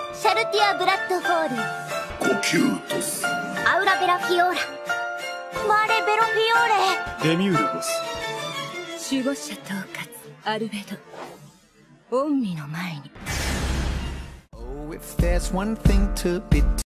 シャルティア・ブラッドフォール、 コキュートス、 アウラ・ベラ・フィオーラ、マーレ・ベロ・フィオーレ、 デミュールゴス、 守護者統括アルベド、御身の前に。 Oh, if there's one thing to be